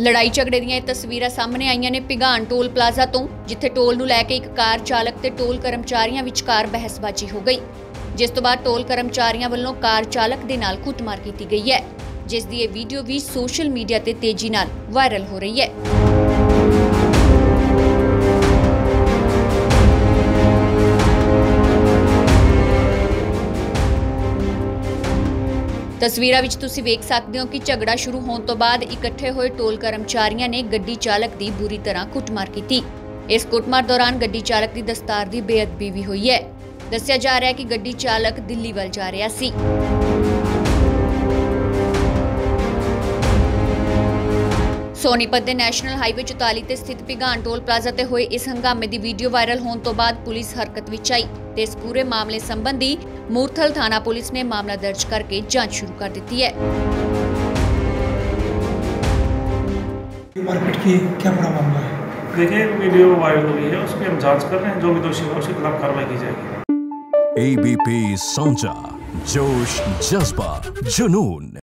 लड़ाई झगड़े ਦੀਆਂ ਇਹ ਤਸਵੀਰਾਂ ਸਾਹਮਣੇ ਆਈਆਂ ਨੇ ਭਿਗਾਣ ਟੋਲ ਪਲਾਜ਼ਾ ਤੋਂ, ਜਿੱਥੇ ਟੋਲ ਨੂੰ ਲੈ ਕੇ ਇੱਕ ਕਾਰ ਚਾਲਕ ਤੇ ਟੋਲ ਕਰਮਚਾਰੀਆਂ ਵਿਚਕਾਰ ਬਹਿਸਬਾਜ਼ੀ ਹੋ ਗਈ, ਜਿਸ ਤੋਂ ਬਾਅਦ ਟੋਲ ਕਰਮਚਾਰੀਆਂ ਵੱਲੋਂ ਕਾਰ ਚਾਲਕ ਦੇ ਨਾਲ ਕੁੱਟਮਾਰ ਕੀਤੀ ਗਈ ਹੈ, ਜਿਸ ਦੀ ਇਹ ਵੀਡੀਓ ਵੀ ਸੋਸ਼ਲ ਮੀਡੀਆ ਤੇ ਤੇਜ਼ੀ ਨਾਲ ਵਾਇਰਲ ਹੋ ਰਹੀ ਹੈ। तस्वीरां विच तुसीं वेख सकदे हो कि झगड़ा शुरू होने तो बाद इकट्ठे होए टोल कर्मचारियों ने गड्डी चालक की बुरी तरह कुटमार की। इस कुटमार दौरान गड्डी चालक की दस्तार की बेअदबी भी हुई है। दस्सिया जा रहा है कि गड्डी चालक दिल्ली वल जा रहा सी। सोनीपत के नैशनल हाईवे 44 ते स्थित भिगाण टोल प्लाजा ते होए इस हंगामे की वीडियो वायरल होने तो बाद पुलिस हरकत विच आई ते इस पूरे मामले संबंधी मूरथल थाना पुलिस ने मामला दर्ज करके जांच शुरू कर दी है। मारपीट की क्या बड़ा मामला है? देखिए, वीडियो वायरल हुई है, उसकी हम जांच कर रहे हैं। जो भी दोषी है उसके खिलाफ कार्रवाई की जाएगी। ABP सोंचा, जोश, जज्बा, जुनून।